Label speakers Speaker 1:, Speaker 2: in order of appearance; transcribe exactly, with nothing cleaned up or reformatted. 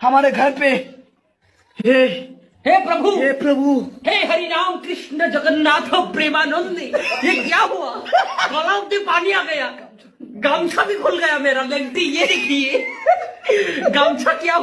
Speaker 1: हमारे घर पे। हे
Speaker 2: हे प्रभु,
Speaker 1: हे प्रभु,
Speaker 2: हे हरिराम कृष्ण जगन्नाथ प्रेमानंद, ये क्या हुआ? गलाव में पानी आ गया, गामछा भी खुल गया मेरा। लेंटी ये देखिए, गामछा क्या